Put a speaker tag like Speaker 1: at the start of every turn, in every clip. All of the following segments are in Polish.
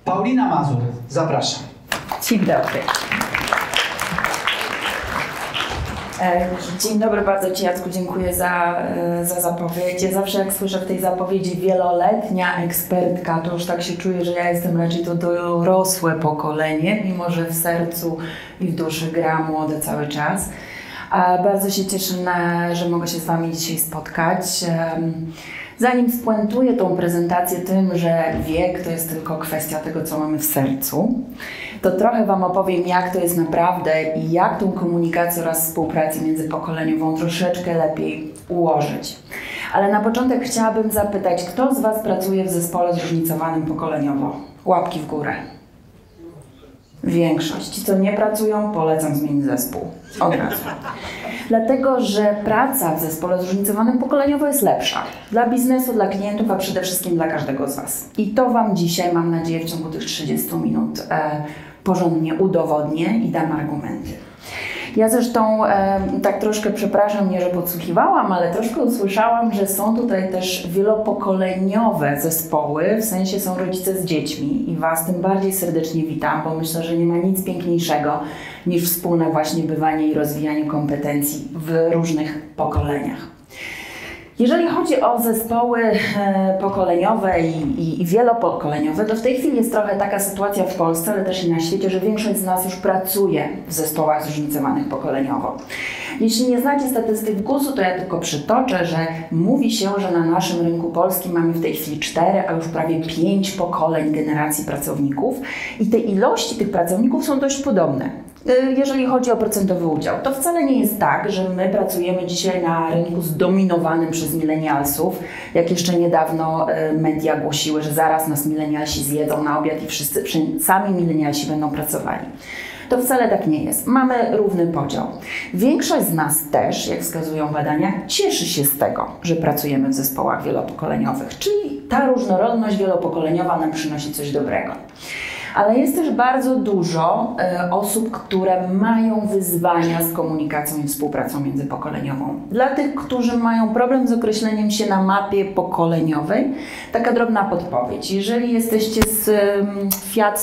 Speaker 1: Paulina Mazur, zapraszam.
Speaker 2: Dzień dobry. Dzień dobry, bardzo Ci, Jacku, dziękuję za zapowiedź. Ja zawsze jak słyszę w tej zapowiedzi wieloletnia ekspertka, to już tak się czuję, że ja jestem raczej to dorosłe pokolenie, mimo że w sercu i w duszy gra młode cały czas. Bardzo się cieszę, że mogę się z Wami dzisiaj spotkać. Zanim spuentuję tą prezentację tym, że wiek to jest tylko kwestia tego, co mamy w sercu, to trochę Wam opowiem, jak to jest naprawdę i jak tą komunikację oraz współpracę międzypokoleniową troszeczkę lepiej ułożyć. Ale na początek chciałabym zapytać, kto z Was pracuje w zespole zróżnicowanym pokoleniowo? Łapki w górę. Większość. Ci, co nie pracują, polecam zmienić zespół. Od razu. Dlatego, że praca w zespole zróżnicowanym pokoleniowo jest lepsza. Dla biznesu, dla klientów, a przede wszystkim dla każdego z Was. I to Wam dzisiaj, mam nadzieję, w ciągu tych 30 minut porządnie udowodnię i dam argumenty. Ja zresztą tak troszkę, przepraszam, nie że podsłuchiwałam, ale troszkę usłyszałam, że są tutaj też wielopokoleniowe zespoły, w sensie są rodzice z dziećmi i Was tym bardziej serdecznie witam, bo myślę, że nie ma nic piękniejszego niż wspólne właśnie bywanie i rozwijanie kompetencji w różnych pokoleniach. Jeżeli chodzi o zespoły pokoleniowe i wielopokoleniowe, to w tej chwili jest trochę taka sytuacja w Polsce, ale też i na świecie, że większość z nas już pracuje w zespołach zróżnicowanych pokoleniowo. Jeśli nie znacie statystyk GUS-u, to ja tylko przytoczę, że mówi się, że na naszym rynku polskim mamy w tej chwili 4, a już prawie 5 pokoleń generacji pracowników i te ilości tych pracowników są dość podobne. Jeżeli chodzi o procentowy udział, to wcale nie jest tak, że my pracujemy dzisiaj na rynku zdominowanym przez milenialsów, jak jeszcze niedawno media głosiły, że zaraz nas milenialsi zjedzą na obiad i wszyscy sami milenialsi będą pracowali. To wcale tak nie jest. Mamy równy podział. Większość z nas też, jak wskazują badania, cieszy się z tego, że pracujemy w zespołach wielopokoleniowych, czyli ta różnorodność wielopokoleniowa nam przynosi coś dobrego. Ale jest też bardzo dużo osób, które mają wyzwania z komunikacją i współpracą międzypokoleniową. Dla tych, którzy mają problem z określeniem się na mapie pokoleniowej, taka drobna podpowiedź. Jeżeli jesteście z Fiat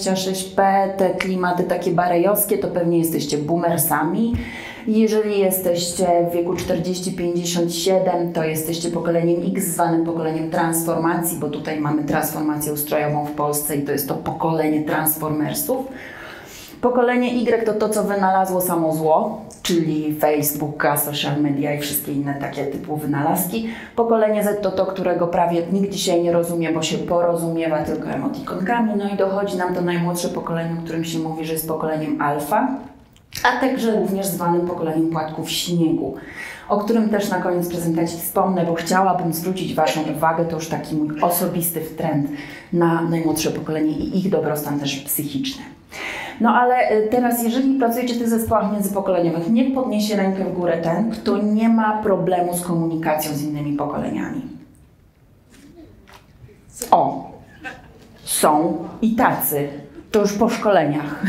Speaker 2: 126P, te klimaty takie barejowskie, to pewnie jesteście boomersami. Jeżeli jesteście w wieku 40-57, to jesteście pokoleniem X, zwanym pokoleniem transformacji, bo tutaj mamy transformację ustrojową w Polsce i to jest to pokolenie transformersów. Pokolenie Y to to, co wynalazło samo zło, czyli Facebooka, social media i wszystkie inne takie typu wynalazki. Pokolenie Z to to, którego prawie nikt dzisiaj nie rozumie, bo się porozumiewa tylko emotikonkami. No i dochodzi nam to najmłodsze pokolenie, o którym się mówi, że jest pokoleniem alfa, a także również zwanym pokoleniem płatków śniegu, o którym też na koniec prezentacji wspomnę, bo chciałabym zwrócić Waszą uwagę, to już taki mój osobisty trend na najmłodsze pokolenie i ich dobrostan też psychiczny. No ale teraz, jeżeli pracujecie w tych zespołach międzypokoleniowych, niech podniesie rękę w górę ten, kto nie ma problemu z komunikacją z innymi pokoleniami. O, są i tacy, to już po szkoleniach.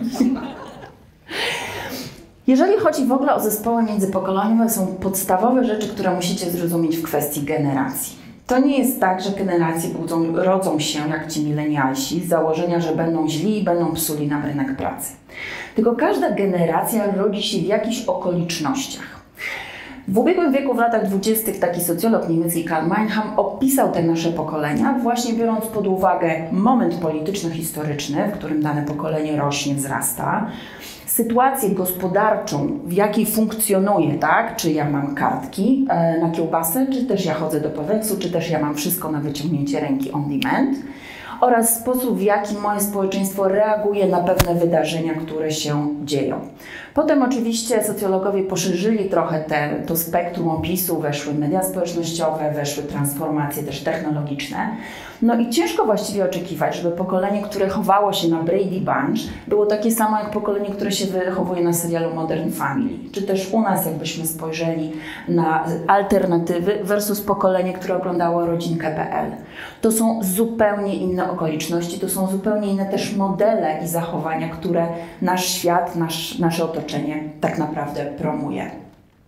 Speaker 2: Jeżeli chodzi w ogóle o zespoły międzypokoleniowe, są podstawowe rzeczy, które musicie zrozumieć w kwestii generacji. To nie jest tak, że generacje rodzą się jak ci milenialsi z założenia, że będą źli i będą psuli nam rynek pracy. Tylko każda generacja rodzi się w jakichś okolicznościach. W ubiegłym wieku, w latach 20. taki socjolog niemiecki Karl Meinham opisał te nasze pokolenia, właśnie biorąc pod uwagę moment polityczno-historyczny, w którym dane pokolenie rośnie, wzrasta, sytuację gospodarczą, w jakiej funkcjonuję, tak? Czy ja mam kartki na kiełbasę, czy też ja chodzę do Peweksu, czy też ja mam wszystko na wyciągnięcie ręki on demand, oraz sposób, w jaki moje społeczeństwo reaguje na pewne wydarzenia, które się dzieją. Potem oczywiście socjologowie poszerzyli trochę to spektrum opisu, weszły media społecznościowe, weszły transformacje też technologiczne. No i ciężko właściwie oczekiwać, żeby pokolenie, które chowało się na Brady Bunch, było takie samo jak pokolenie, które się wychowuje na serialu Modern Family. Czy też u nas, jakbyśmy spojrzeli na alternatywy versus pokolenie, które oglądało rodzinkę.pl. To są zupełnie inne okoliczności, to są zupełnie inne też modele i zachowania, które nasz świat, nasze otoczenie tak naprawdę promuje.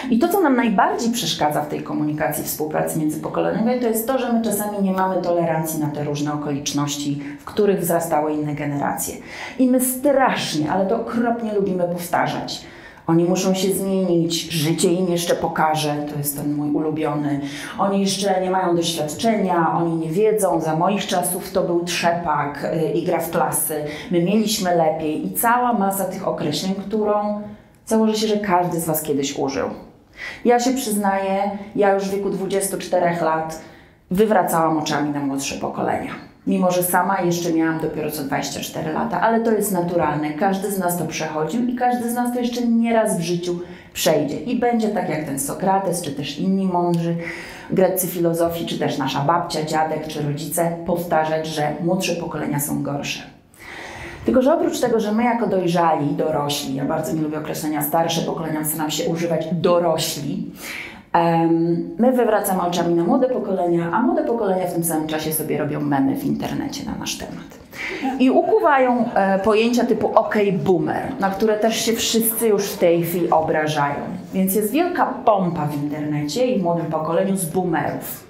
Speaker 2: I to, co nam najbardziej przeszkadza w tej komunikacji, współpracy międzypokoleniowej, to jest to, że my czasami nie mamy tolerancji na te różne okoliczności, w których wzrastały inne generacje. I my strasznie, ale to okropnie lubimy powtarzać. Oni muszą się zmienić, życie im jeszcze pokaże, to jest ten mój ulubiony. Oni jeszcze nie mają doświadczenia, oni nie wiedzą, za moich czasów to był trzepak i gra w klasy, my mieliśmy lepiej i cała masa tych określeń, którą założę się, że każdy z Was kiedyś użył. Ja się przyznaję, ja już w wieku 24 lat wywracałam oczami na młodsze pokolenia. Mimo że sama jeszcze miałam dopiero co 24 lata, ale to jest naturalne. Każdy z nas to przechodził i każdy z nas to jeszcze nieraz w życiu przejdzie. I będzie tak jak ten Sokrates, czy też inni mądrzy greccy filozofii, czy też nasza babcia, dziadek, czy rodzice powtarzać, że młodsze pokolenia są gorsze. Tylko że oprócz tego, że my jako dojrzali, dorośli, ja bardzo nie lubię określenia starsze pokolenia, staram się używać dorośli, my wywracamy oczami na młode pokolenia, a młode pokolenia w tym samym czasie sobie robią memy w internecie na nasz temat. I ukuwają pojęcia typu OK boomer, na które też się wszyscy już w tej chwili obrażają. Więc jest wielka pompa w internecie i w młodym pokoleniu z boomerów.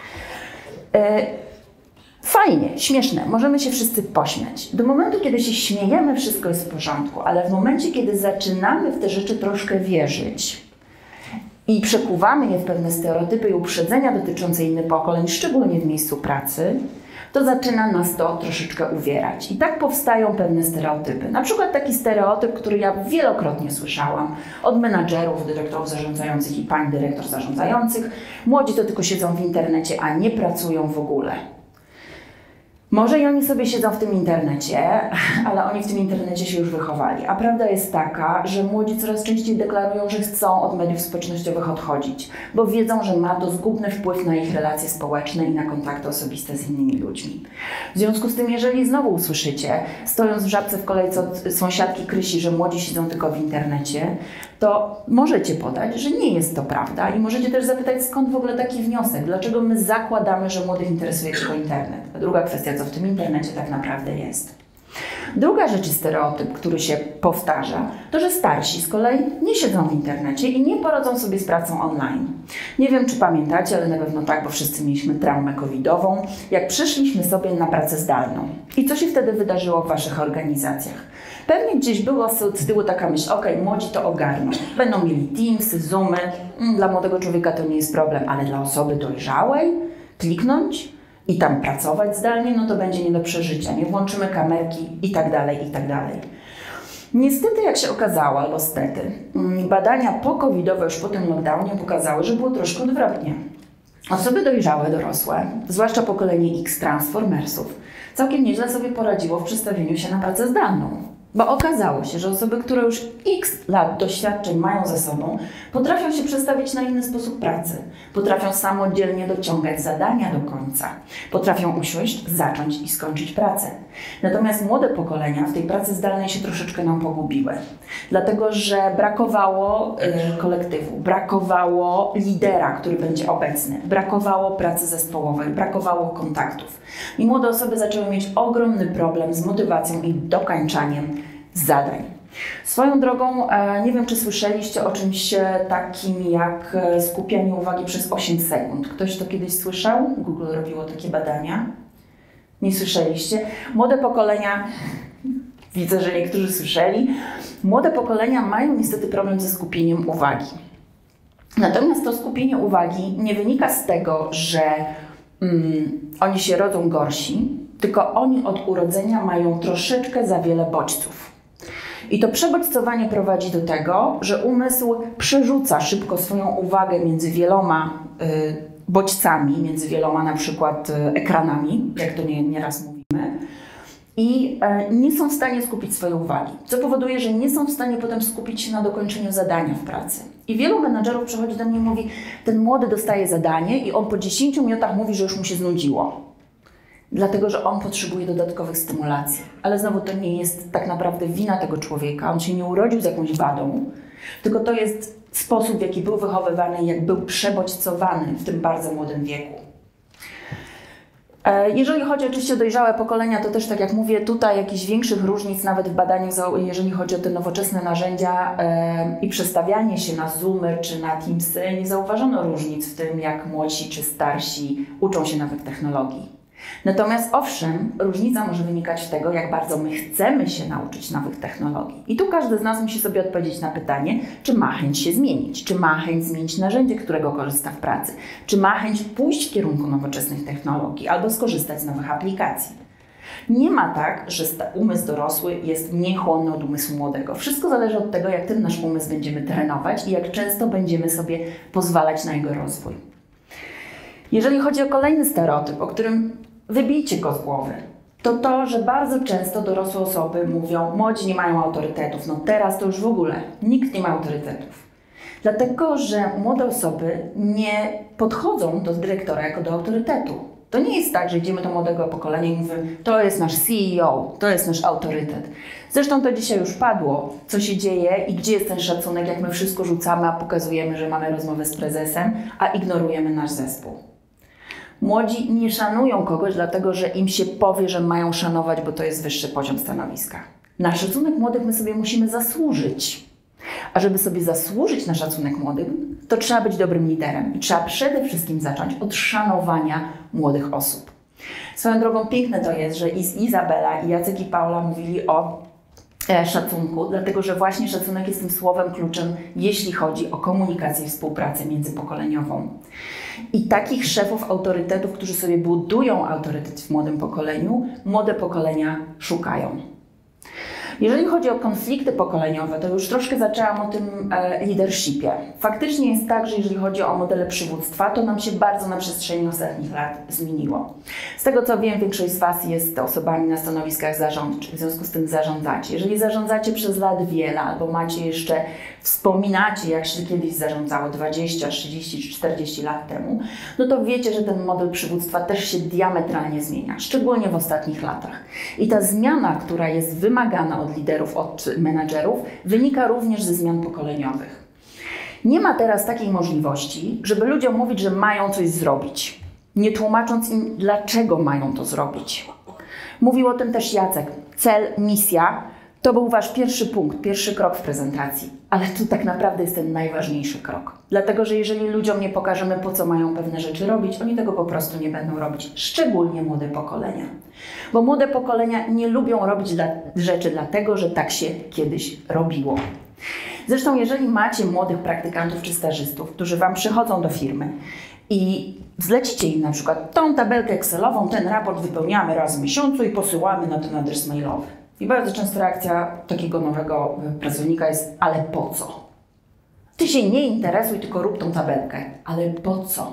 Speaker 2: Fajnie, śmieszne, możemy się wszyscy pośmiać. Do momentu, kiedy się śmiejemy, wszystko jest w porządku, ale w momencie, kiedy zaczynamy w te rzeczy troszkę wierzyć, i przekuwamy je w pewne stereotypy i uprzedzenia dotyczące innych pokoleń, szczególnie w miejscu pracy, to zaczyna nas to troszeczkę uwierać. I tak powstają pewne stereotypy. Na przykład taki stereotyp, który ja wielokrotnie słyszałam od menadżerów, dyrektorów zarządzających i pań dyrektor zarządzających. Młodzi to tylko siedzą w internecie, a nie pracują w ogóle. Może i oni sobie siedzą w tym internecie, ale oni w tym internecie się już wychowali. A prawda jest taka, że młodzi coraz częściej deklarują, że chcą od mediów społecznościowych odchodzić, bo wiedzą, że ma to zgubny wpływ na ich relacje społeczne i na kontakty osobiste z innymi ludźmi. W związku z tym, jeżeli znowu usłyszycie, stojąc w żabce w kolejce od sąsiadki Krysi, że młodzi siedzą tylko w internecie, to możecie podać, że nie jest to prawda i możecie też zapytać, skąd w ogóle taki wniosek, dlaczego my zakładamy, że młodych interesuje tylko internet. A druga kwestia, co w tym internecie tak naprawdę jest. Druga rzecz i stereotyp, który się powtarza, to że starsi z kolei nie siedzą w internecie i nie poradzą sobie z pracą online. Nie wiem, czy pamiętacie, ale na pewno tak, bo wszyscy mieliśmy traumę covidową, jak przeszliśmy sobie na pracę zdalną. I co się wtedy wydarzyło w Waszych organizacjach? Pewnie gdzieś była z tyłu taka myśl, ok, młodzi to ogarną. Będą mieli Teamsy, Zoomy. Dla młodego człowieka to nie jest problem, ale dla osoby dojrzałej kliknąć i tam pracować zdalnie, no to będzie nie do przeżycia. Nie włączymy kamerki i tak dalej, i tak dalej. Niestety, jak się okazało, albo stety, badania po-covidowe już po tym lockdownie pokazały, że było troszkę odwrotnie. Osoby dojrzałe, dorosłe, zwłaszcza pokolenie X Transformersów, całkiem nieźle sobie poradziło w przestawieniu się na pracę zdalną. Bo okazało się, że osoby, które już x lat doświadczeń mają ze sobą, potrafią się przestawić na inny sposób pracy. Potrafią samodzielnie dociągać zadania do końca. Potrafią usiąść, zacząć i skończyć pracę. Natomiast młode pokolenia w tej pracy zdalnej się troszeczkę nam pogubiły. Dlatego, że brakowało kolektywu, brakowało lidera, który będzie obecny, brakowało pracy zespołowej, brakowało kontaktów. I młode osoby zaczęły mieć ogromny problem z motywacją i dokańczaniem zadań. Swoją drogą, nie wiem, czy słyszeliście o czymś takim jak skupianie uwagi przez 8 sekund. Ktoś to kiedyś słyszał? Google robiło takie badania. Nie słyszeliście? Młode pokolenia, widzę, że niektórzy słyszeli, młode pokolenia mają niestety problem ze skupieniem uwagi. Natomiast to skupienie uwagi nie wynika z tego, że oni się rodzą gorsi, tylko oni od urodzenia mają troszeczkę za wiele bodźców. I to przebodźcowanie prowadzi do tego, że umysł przerzuca szybko swoją uwagę między wieloma bodźcami, między wieloma na przykład ekranami, jak to nieraz mówimy, i nie są w stanie skupić swojej uwagi, co powoduje, że nie są w stanie potem skupić się na dokończeniu zadania w pracy. I wielu menadżerów przychodzi do mnie i mówi, ten młody dostaje zadanie i on po 10 minutach mówi, że już mu się znudziło. Dlatego, że on potrzebuje dodatkowych stymulacji. Ale znowu to nie jest tak naprawdę wina tego człowieka, on się nie urodził z jakąś wadą, tylko to jest sposób, w jaki był wychowywany, jak był przebodźcowany w tym bardzo młodym wieku. Jeżeli chodzi oczywiście o dojrzałe pokolenia, to też tak jak mówię, tutaj jakichś większych różnic nawet w badaniach, jeżeli chodzi o te nowoczesne narzędzia i przestawianie się na Zoomy czy na Teamsy, nie zauważono różnic w tym, jak młodsi czy starsi uczą się nowych technologii. Natomiast owszem, różnica może wynikać z tego, jak bardzo my chcemy się nauczyć nowych technologii. I tu każdy z nas musi sobie odpowiedzieć na pytanie, czy ma chęć się zmienić, czy ma chęć zmienić narzędzie, którego korzysta w pracy, czy ma chęć pójść w kierunku nowoczesnych technologii albo skorzystać z nowych aplikacji. Nie ma tak, że umysł dorosły jest mniej chłonny od umysłu młodego. Wszystko zależy od tego, jak ten nasz umysł będziemy trenować i jak często będziemy sobie pozwalać na jego rozwój. Jeżeli chodzi o kolejny stereotyp, o którym wybijcie go z głowy, to, że bardzo często dorosłe osoby mówią, młodzi nie mają autorytetów. No teraz to już w ogóle nikt nie ma autorytetów. Dlatego, że młode osoby nie podchodzą do dyrektora jako do autorytetu. To nie jest tak, że idziemy do młodego pokolenia i mówimy, to jest nasz CEO, to jest nasz autorytet. Zresztą to dzisiaj już padło, co się dzieje i gdzie jest ten szacunek, jak my wszystko rzucamy, a pokazujemy, że mamy rozmowę z prezesem, a ignorujemy nasz zespół. Młodzi nie szanują kogoś, dlatego że im się powie, że mają szanować, bo to jest wyższy poziom stanowiska. Na szacunek młodych my sobie musimy zasłużyć. A żeby sobie zasłużyć na szacunek młodych, to trzeba być dobrym liderem. I trzeba przede wszystkim zacząć od szanowania młodych osób. Swoją drogą piękne to jest, że i Izabela, i Jacek, i Paula mówili o szacunku, dlatego że właśnie szacunek jest tym słowem kluczem, jeśli chodzi o komunikację i współpracę międzypokoleniową. I takich szefów autorytetów, którzy sobie budują autorytet w młodym pokoleniu, młode pokolenia szukają. Jeżeli chodzi o konflikty pokoleniowe, to już troszkę zaczęłam o tym leadershipie. Faktycznie jest tak, że jeżeli chodzi o modele przywództwa, to nam się bardzo na przestrzeni ostatnich lat zmieniło. Z tego co wiem, większość z Was jest osobami na stanowiskach zarządczych, w związku z tym zarządzacie. Jeżeli zarządzacie przez lat wiele, albo macie jeszcze, wspominacie, jak się kiedyś zarządzało 20, 30 czy 40 lat temu, no to wiecie, że ten model przywództwa też się diametralnie zmienia, szczególnie w ostatnich latach. I ta zmiana, która jest wymagana od liderów, od menadżerów, wynika również ze zmian pokoleniowych. Nie ma teraz takiej możliwości, żeby ludziom mówić, że mają coś zrobić, nie tłumacząc im, dlaczego mają to zrobić. Mówił o tym też Jacek. Cel, misja to był Wasz pierwszy punkt, pierwszy krok w prezentacji, ale tu tak naprawdę jest ten najważniejszy krok. Dlatego, że jeżeli ludziom nie pokażemy, po co mają pewne rzeczy robić, oni tego po prostu nie będą robić, szczególnie młode pokolenia. Bo młode pokolenia nie lubią robić rzeczy dlatego, że tak się kiedyś robiło. Zresztą jeżeli macie młodych praktykantów czy stażystów, którzy Wam przychodzą do firmy i zlecicie im na przykład tą tabelkę Excelową, ten raport wypełniamy raz w miesiącu i posyłamy na ten adres mailowy. I bardzo często reakcja takiego nowego pracownika jest, ale po co? Ty się nie interesuj, tylko rób tą tabelkę. Ale po co?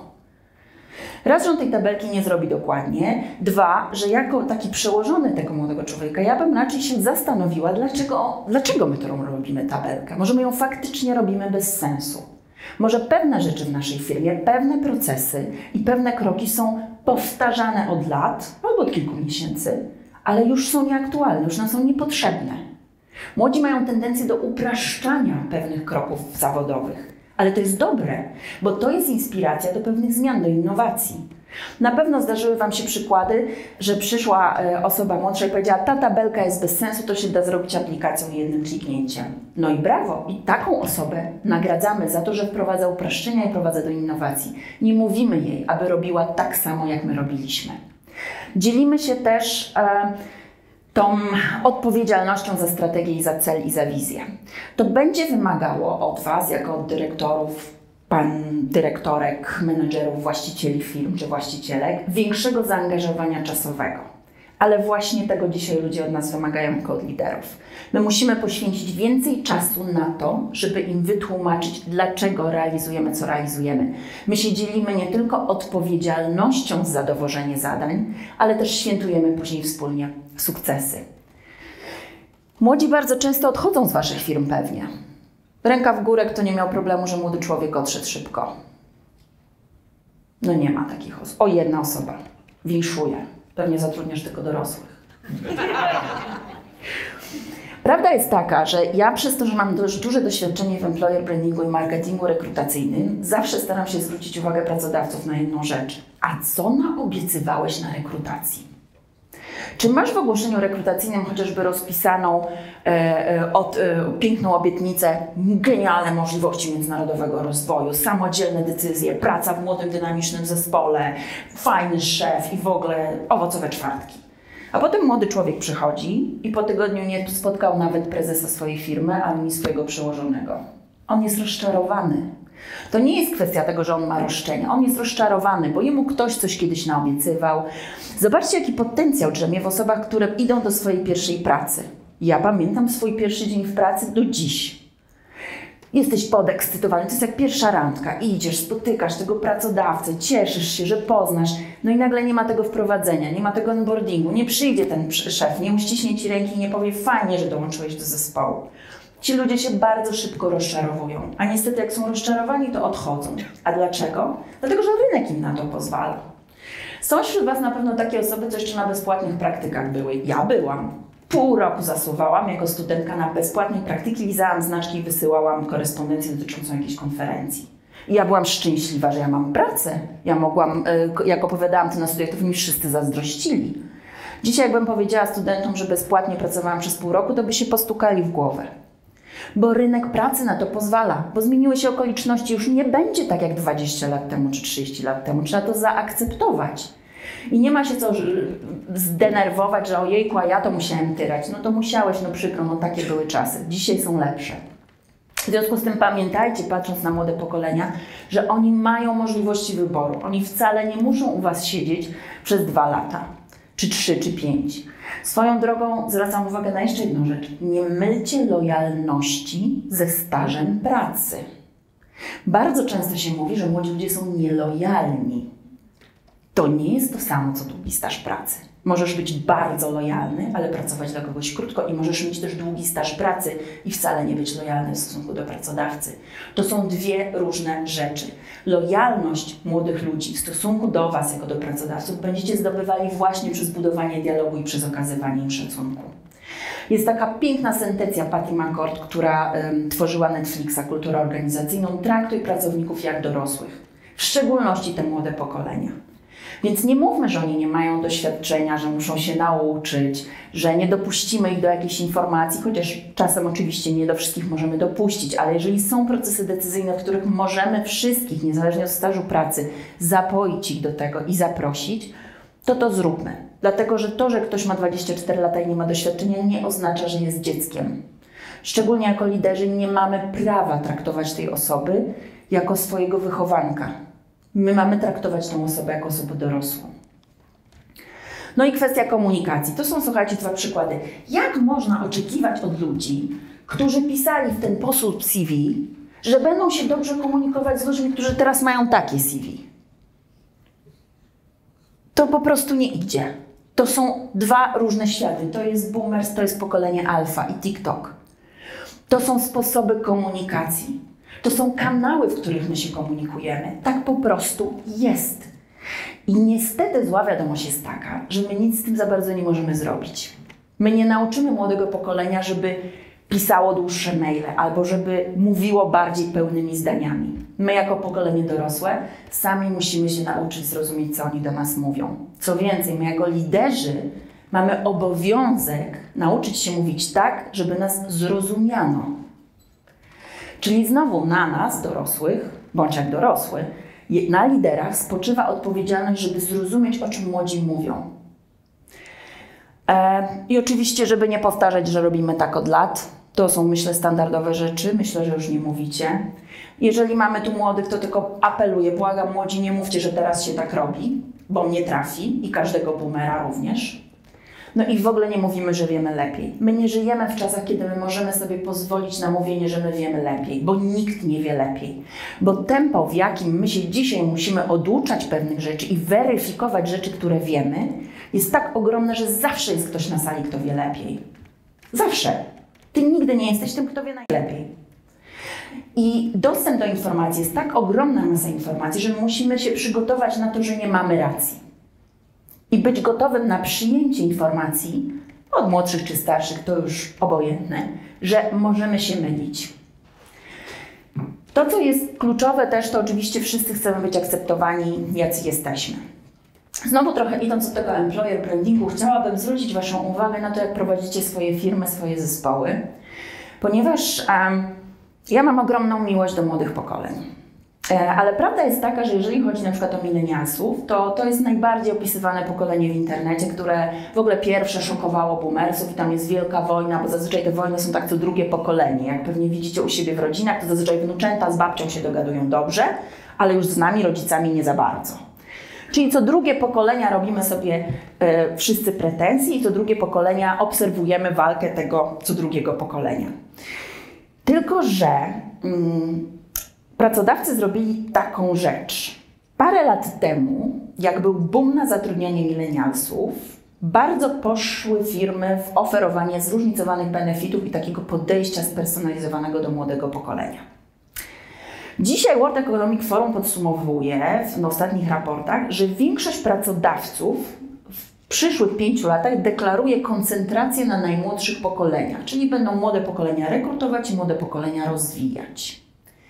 Speaker 2: Raz, że on tej tabelki nie zrobi dokładnie. Dwa, że jako taki przełożony tego młodego człowieka, ja bym raczej się zastanowiła, dlaczego my tą robimy tabelkę. Może my ją faktycznie robimy bez sensu. Może pewne rzeczy w naszej firmie, pewne procesy i pewne kroki są powtarzane od lat albo od kilku miesięcy, ale już są nieaktualne, już nam są niepotrzebne. Młodzi mają tendencję do upraszczania pewnych kroków zawodowych, ale to jest dobre, bo to jest inspiracja do pewnych zmian, do innowacji. Na pewno zdarzyły Wam się przykłady, że przyszła osoba młodsza i powiedziała, ta tabelka jest bez sensu, to się da zrobić aplikacją jednym kliknięciem. No i brawo, i taką osobę nagradzamy za to, że wprowadza upraszczenia i prowadza do innowacji. Nie mówimy jej, aby robiła tak samo, jak my robiliśmy. Dzielimy się też tą odpowiedzialnością za strategię i za cel i za wizję. To będzie wymagało od Was, jako od dyrektorów, pan dyrektorek, menedżerów, właścicieli firm czy właścicielek, większego zaangażowania czasowego. Ale właśnie tego dzisiaj ludzie od nas wymagają jako od liderów. My musimy poświęcić więcej czasu na to, żeby im wytłumaczyć, dlaczego realizujemy, co realizujemy. My się dzielimy nie tylko odpowiedzialnością za dowożenie zadań, ale też świętujemy później wspólnie sukcesy. Młodzi bardzo często odchodzą z Waszych firm pewnie. Ręka w górę, kto nie miał problemu, że młody człowiek odszedł szybko. No nie ma takich osób. O, jedna osoba. Winszuje. Pewnie zatrudniasz tylko dorosłych. Prawda jest taka, że ja przez to, że mam dość duże doświadczenie w employer brandingu i marketingu rekrutacyjnym, zawsze staram się zwrócić uwagę pracodawców na jedną rzecz. A co naobiecywałeś na rekrutacji? Czy masz w ogłoszeniu rekrutacyjnym chociażby rozpisaną piękną obietnicę, genialne możliwości międzynarodowego rozwoju, samodzielne decyzje, praca w młodym, dynamicznym zespole, fajny szef i w ogóle owocowe czwartki? A potem młody człowiek przychodzi i po tygodniu nie spotkał nawet prezesa swojej firmy, ani swojego przełożonego. On jest rozczarowany. To nie jest kwestia tego, że on ma roszczenia. On jest rozczarowany, bo jemu ktoś coś kiedyś naobiecywał. Zobaczcie, jaki potencjał drzemie w osobach, które idą do swojej pierwszej pracy. Ja pamiętam swój pierwszy dzień w pracy do dziś. Jesteś podekscytowany, to jest jak pierwsza randka. Idziesz, spotykasz tego pracodawcę, cieszysz się, że poznasz, no i nagle nie ma tego wprowadzenia, nie ma tego onboardingu, nie przyjdzie ten szef, nie uściśnie ci ręki i nie powie fajnie, że dołączyłeś do zespołu. Ci ludzie się bardzo szybko rozczarowują, a niestety jak są rozczarowani, to odchodzą. A dlaczego? Dlatego, że rynek im na to pozwala. Są wśród Was na pewno takie osoby, co jeszcze na bezpłatnych praktykach były. Ja byłam. Pół roku zasuwałam jako studentka na bezpłatnej praktyki, lizałam znaczki i wysyłałam korespondencję dotyczącą jakiejś konferencji. I ja byłam szczęśliwa, że ja mam pracę. Ja mogłam, jak opowiadałam to na studiach, to mi wszyscy zazdrościli. Dzisiaj jakbym powiedziała studentom, że bezpłatnie pracowałam przez pół roku, to by się postukali w głowę. Bo rynek pracy na to pozwala, bo zmieniły się okoliczności, już nie będzie tak jak 20 lat temu czy 30 lat temu. Trzeba to zaakceptować. I nie ma się co zdenerwować, że ojejku, a ja to musiałem tyrać. No to musiałeś, no przykro, no takie były czasy. Dzisiaj są lepsze. W związku z tym pamiętajcie, patrząc na młode pokolenia, że oni mają możliwości wyboru. Oni wcale nie muszą u Was siedzieć przez 2 lata, czy 3, czy 5. Swoją drogą zwracam uwagę na jeszcze jedną rzecz. Nie mylcie lojalności ze stażem pracy. Bardzo często się mówi, że młodzi ludzie są nielojalni. To nie jest to samo, co długi staż pracy. Możesz być bardzo lojalny, ale pracować dla kogoś krótko i możesz mieć też długi staż pracy i wcale nie być lojalny w stosunku do pracodawcy. To są dwie różne rzeczy. Lojalność młodych ludzi w stosunku do Was jako do pracodawców będziecie zdobywali właśnie przez budowanie dialogu i przez okazywanie im szacunku. Jest taka piękna sentencja Patty McCord, która tworzyła Netflixa, kulturę organizacyjną. Traktuj pracowników jak dorosłych, w szczególności te młode pokolenia. Więc nie mówmy, że oni nie mają doświadczenia, że muszą się nauczyć, że nie dopuścimy ich do jakiejś informacji, chociaż czasem oczywiście nie do wszystkich możemy dopuścić, ale jeżeli są procesy decyzyjne, w których możemy wszystkich, niezależnie od stażu pracy, zapoić ich do tego i zaprosić, to zróbmy. Dlatego, że to, że ktoś ma 24 lata i nie ma doświadczenia, nie oznacza, że jest dzieckiem. Szczególnie jako liderzy nie mamy prawa traktować tej osoby jako swojego wychowanka. My mamy traktować tę osobę jako osobę dorosłą. No i kwestia komunikacji. To są, słuchajcie, 2 przykłady. Jak można oczekiwać od ludzi, którzy pisali w ten sposób CV, że będą się dobrze komunikować z ludźmi, którzy teraz mają takie CV? To po prostu nie idzie. To są 2 różne światy. To jest boomers, to jest pokolenie alfa i TikTok. To są sposoby komunikacji. To są kanały, w których my się komunikujemy. Tak po prostu jest. I niestety zła wiadomość jest taka, że my nic z tym za bardzo nie możemy zrobić. My nie nauczymy młodego pokolenia, żeby pisało dłuższe maile albo żeby mówiło bardziej pełnymi zdaniami. My jako pokolenie dorosłe sami musimy się nauczyć zrozumieć, co oni do nas mówią. Co więcej, my jako liderzy mamy obowiązek nauczyć się mówić tak, żeby nas zrozumiano. Czyli znowu na nas, dorosłych, bądź jak dorosły, na liderach spoczywa odpowiedzialność, żeby zrozumieć, o czym młodzi mówią. I oczywiście, żeby nie powtarzać, że robimy tak od lat. To są, myślę, standardowe rzeczy. Myślę, że już nie mówicie. Jeżeli mamy tu młodych, to tylko apeluję, błagam, młodzi, nie mówcie, że teraz się tak robi, bo mnie trafi i każdego boomera również. No i w ogóle nie mówimy, że wiemy lepiej. My nie żyjemy w czasach, kiedy my możemy sobie pozwolić na mówienie, że my wiemy lepiej, bo nikt nie wie lepiej. Bo tempo, w jakim my się dzisiaj musimy oduczać pewnych rzeczy i weryfikować rzeczy, które wiemy, jest tak ogromne, że zawsze jest ktoś na sali, kto wie lepiej. Zawsze. Ty nigdy nie jesteś tym, kto wie najlepiej. I dostęp do informacji jest tak ogromna masa informacji, że musimy się przygotować na to, że nie mamy racji. I być gotowym na przyjęcie informacji od młodszych czy starszych, to już obojętne, że możemy się mylić. To, co jest kluczowe też, to oczywiście wszyscy chcemy być akceptowani, jacy jesteśmy. Znowu trochę idąc od tego employer brandingu, chciałabym zwrócić Waszą uwagę na to, jak prowadzicie swoje firmy, swoje zespoły, ponieważ ja mam ogromną miłość do młodych pokoleń. Ale prawda jest taka, że jeżeli chodzi na przykład o milenialsów, to jest najbardziej opisywane pokolenie w internecie, które w ogóle pierwsze szokowało boomersów i tam jest wielka wojna, bo zazwyczaj te wojny są tak co drugie pokolenie. Jak pewnie widzicie u siebie w rodzinach, to zazwyczaj wnuczęta z babcią się dogadują dobrze, ale już z nami, rodzicami, nie za bardzo. Czyli co drugie pokolenia robimy sobie wszyscy pretensje i co drugie pokolenia obserwujemy walkę tego co drugiego pokolenia. Tylko że pracodawcy zrobili taką rzecz. Parę lat temu, jak był boom na zatrudnianie milenialsów, bardzo poszły firmy w oferowanie zróżnicowanych benefitów i takiego podejścia spersonalizowanego do młodego pokolenia. Dzisiaj World Economic Forum podsumowuje w ostatnich raportach, że większość pracodawców w przyszłych 5 latach deklaruje koncentrację na najmłodszych pokoleniach, czyli będą młode pokolenia rekrutować i młode pokolenia rozwijać.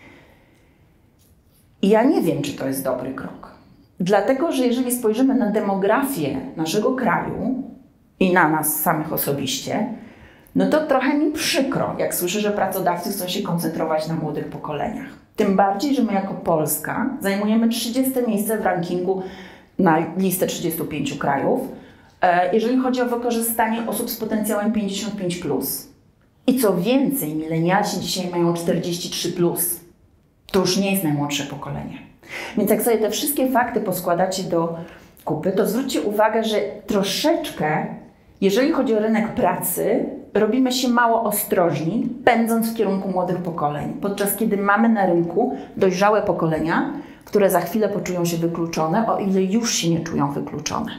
Speaker 2: I ja nie wiem, czy to jest dobry krok. Dlatego, że jeżeli spojrzymy na demografię naszego kraju i na nas samych osobiście, no to trochę mi przykro, jak słyszę, że pracodawcy chcą się koncentrować na młodych pokoleniach. Tym bardziej, że my jako Polska zajmujemy 30. miejsce w rankingu na listę 35 krajów, jeżeli chodzi o wykorzystanie osób z potencjałem 55+. I co więcej, milenialsi dzisiaj mają 43+. To już nie jest najmłodsze pokolenie. Więc jak sobie te wszystkie fakty poskładacie do kupy, to zwróćcie uwagę, że troszeczkę, jeżeli chodzi o rynek pracy, robimy się mało ostrożni, pędząc w kierunku młodych pokoleń, podczas kiedy mamy na rynku dojrzałe pokolenia, które za chwilę poczują się wykluczone, o ile już się nie czują wykluczone.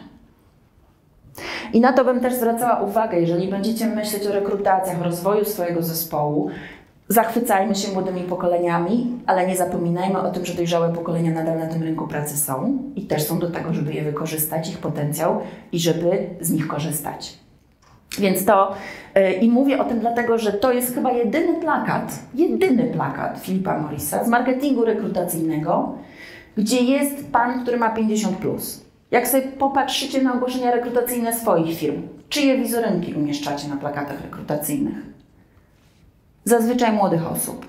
Speaker 2: I na to bym też zwracała uwagę, jeżeli będziecie myśleć o rekrutacjach, o rozwoju swojego zespołu, zachwycajmy się młodymi pokoleniami, ale nie zapominajmy o tym, że dojrzałe pokolenia nadal na tym rynku pracy są i też są do tego, żeby je wykorzystać, ich potencjał i żeby z nich korzystać. Więc to i mówię o tym dlatego, że to jest chyba jedyny plakat Philipa Morrisa z marketingu rekrutacyjnego, gdzie jest pan, który ma 50+. Jak sobie popatrzycie na ogłoszenia rekrutacyjne swoich firm, czyje wizerunki umieszczacie na plakatach rekrutacyjnych? Zazwyczaj młodych osób.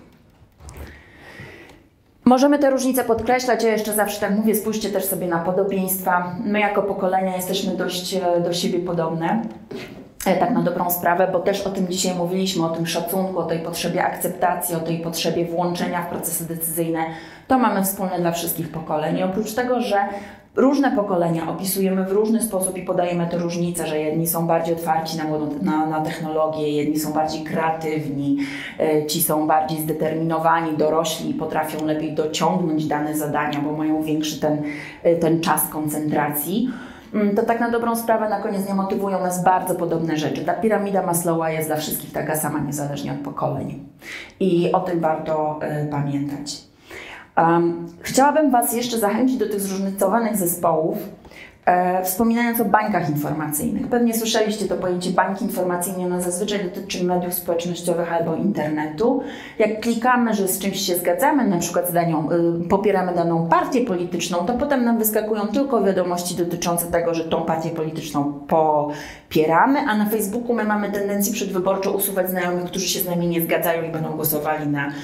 Speaker 2: Możemy te różnice podkreślać, ja jeszcze zawsze tak mówię, spójrzcie też sobie na podobieństwa. My jako pokolenia jesteśmy dość do siebie podobne, tak na dobrą sprawę, bo też o tym dzisiaj mówiliśmy, o tym szacunku, o tej potrzebie akceptacji, o tej potrzebie włączenia w procesy decyzyjne. To mamy wspólne dla wszystkich pokoleń. I oprócz tego, że różne pokolenia opisujemy w różny sposób i podajemy te różnice, że jedni są bardziej otwarci na technologię, jedni są bardziej kreatywni, ci są bardziej zdeterminowani, dorośli i potrafią lepiej dociągnąć dane zadania, bo mają większy ten czas koncentracji. To tak na dobrą sprawę na koniec nie motywują nas bardzo podobne rzeczy. Ta piramida Maslowa jest dla wszystkich taka sama, niezależnie od pokoleń. I o tym warto pamiętać. Chciałabym Was jeszcze zachęcić do tych zróżnicowanych zespołów, wspominając o bańkach informacyjnych. Pewnie słyszeliście to pojęcie bańki informacyjne, ono zazwyczaj dotyczy mediów społecznościowych albo internetu. Jak klikamy, że z czymś się zgadzamy, na przykład popieramy daną partię polityczną, to potem nam wyskakują tylko wiadomości dotyczące tego, że tą partię polityczną popieramy, a na Facebooku my mamy tendencję przedwyborczo usuwać znajomych, którzy się z nami nie zgadzają i będą głosowali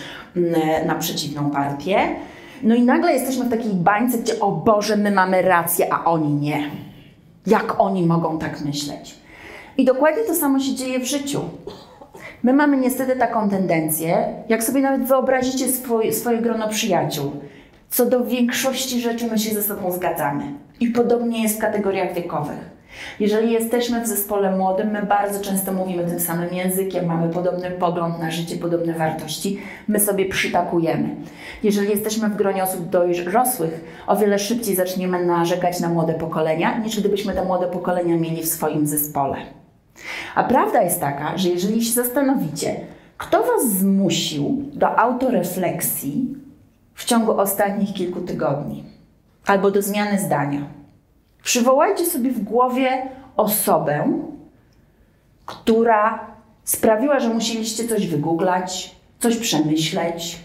Speaker 2: na przeciwną partię. No i nagle jesteśmy w takiej bańce, gdzie o Boże, my mamy rację, a oni nie. Jak oni mogą tak myśleć? I dokładnie to samo się dzieje w życiu. My mamy niestety taką tendencję, jak sobie nawet wyobrazicie swoje grono przyjaciół, co do większości rzeczy my się ze sobą zgadzamy. I podobnie jest w kategoriach wiekowych. Jeżeli jesteśmy w zespole młodym, my bardzo często mówimy tym samym językiem, mamy podobny pogląd na życie, podobne wartości, my sobie przytakujemy. Jeżeli jesteśmy w gronie osób dorosłych, o wiele szybciej zaczniemy narzekać na młode pokolenia, niż gdybyśmy te młode pokolenia mieli w swoim zespole. A prawda jest taka, że jeżeli się zastanowicie, kto Was zmusił do autorefleksji w ciągu ostatnich kilku tygodni, albo do zmiany zdania, przywołajcie sobie w głowie osobę, która sprawiła, że musieliście coś wygooglać, coś przemyśleć,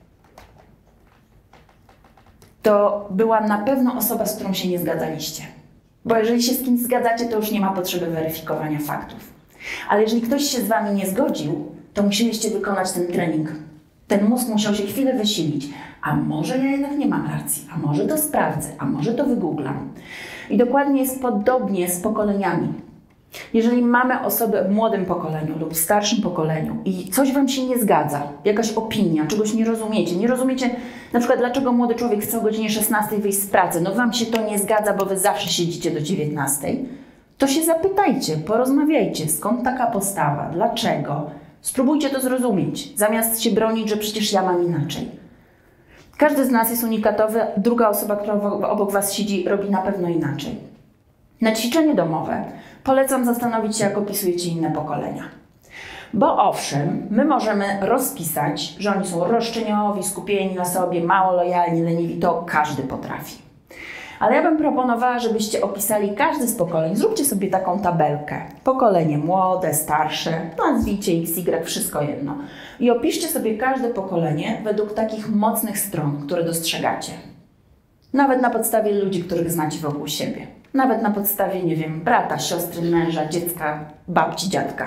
Speaker 2: to była na pewno osoba, z którą się nie zgadzaliście. Bo jeżeli się z kimś zgadzacie, to już nie ma potrzeby weryfikowania faktów. Ale jeżeli ktoś się z wami nie zgodził, to musieliście wykonać ten trening. Ten mózg musiał się chwilę wysilić. A może ja jednak nie mam racji, a może to sprawdzę, a może to wygooglam. I dokładnie jest podobnie z pokoleniami. Jeżeli mamy osobę w młodym pokoleniu lub starszym pokoleniu i coś wam się nie zgadza, jakaś opinia, czegoś nie rozumiecie na przykład dlaczego młody człowiek chce o godzinie 16 wyjść z pracy, no wam się to nie zgadza, bo wy zawsze siedzicie do 19, to się zapytajcie, porozmawiajcie, skąd taka postawa, dlaczego, spróbujcie to zrozumieć, zamiast się bronić, że przecież ja mam inaczej. Każdy z nas jest unikatowy, druga osoba, która obok was siedzi, robi na pewno inaczej. Na ćwiczenie domowe polecam zastanowić się, jak opisujecie inne pokolenia. Bo owszem, my możemy rozpisać, że oni są roszczeniowi, skupieni na sobie, mało lojalni, leniwi, to każdy potrafi. Ale ja bym proponowała, żebyście opisali każdy z pokoleń. Zróbcie sobie taką tabelkę. Pokolenie młode, starsze, nazwijcie X, Y, wszystko jedno. I opiszcie sobie każde pokolenie według takich mocnych stron, które dostrzegacie. Nawet na podstawie ludzi, których znacie wokół siebie. Nawet na podstawie, nie wiem, brata, siostry, męża, dziecka, babci, dziadka.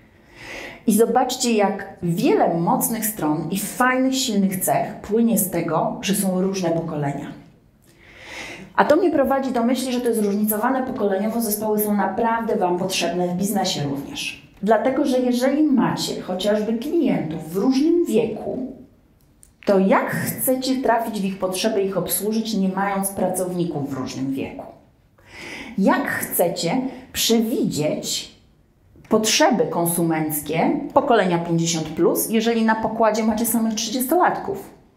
Speaker 2: I zobaczcie, jak wiele mocnych stron i fajnych, silnych cech płynie z tego, że są różne pokolenia. A to mnie prowadzi do myśli, że te zróżnicowane pokoleniowo zespoły są naprawdę wam potrzebne w biznesie również. Dlatego, że jeżeli macie chociażby klientów w różnym wieku, to jak chcecie trafić w ich potrzeby, ich obsłużyć, nie mając pracowników w różnym wieku? Jak chcecie przewidzieć potrzeby konsumenckie pokolenia 50+, jeżeli na pokładzie macie samych 30-latków?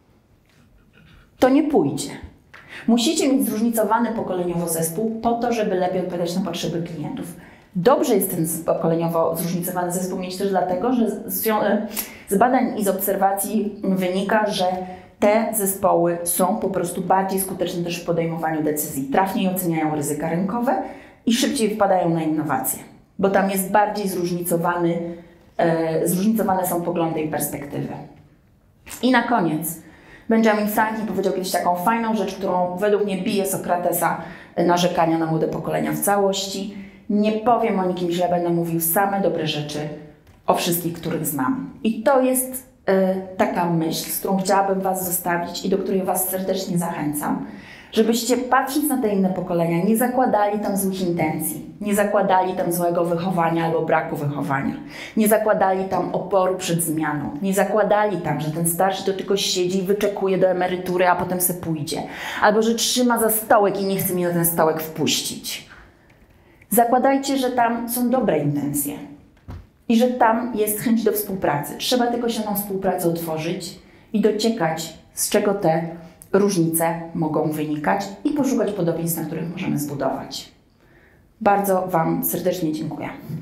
Speaker 2: To nie pójdzie. Musicie mieć zróżnicowany pokoleniowo zespół po to, żeby lepiej odpowiadać na potrzeby klientów. Dobrze jest ten pokoleniowo zróżnicowany zespół mieć też dlatego, że z badań i z obserwacji wynika, że te zespoły są po prostu bardziej skuteczne też w podejmowaniu decyzji. Trafniej oceniają ryzyka rynkowe i szybciej wpadają na innowacje, bo tam jest bardziej zróżnicowane są poglądy i perspektywy. I na koniec Benjamin Franklin powiedział kiedyś taką fajną rzecz, którą według mnie bije Sokratesa narzekania na młode pokolenia w całości. Nie powiem o nikim źle, będę mówił same dobre rzeczy o wszystkich, których znam. I to jest taka myśl, z którą chciałabym was zostawić i do której was serdecznie zachęcam, żebyście patrząc na te inne pokolenia nie zakładali tam złych intencji, nie zakładali tam złego wychowania albo braku wychowania, nie zakładali tam oporu przed zmianą, nie zakładali tam, że ten starszy to tylko siedzi i wyczekuje do emerytury, a potem se pójdzie, albo że trzyma za stołek i nie chce mnie na ten stołek wpuścić. Zakładajcie, że tam są dobre intencje i że tam jest chęć do współpracy. Trzeba tylko się na współpracę otworzyć i dociekać, z czego te różnice mogą wynikać i poszukać podobieństw, na których możemy zbudować. Bardzo wam serdecznie dziękuję.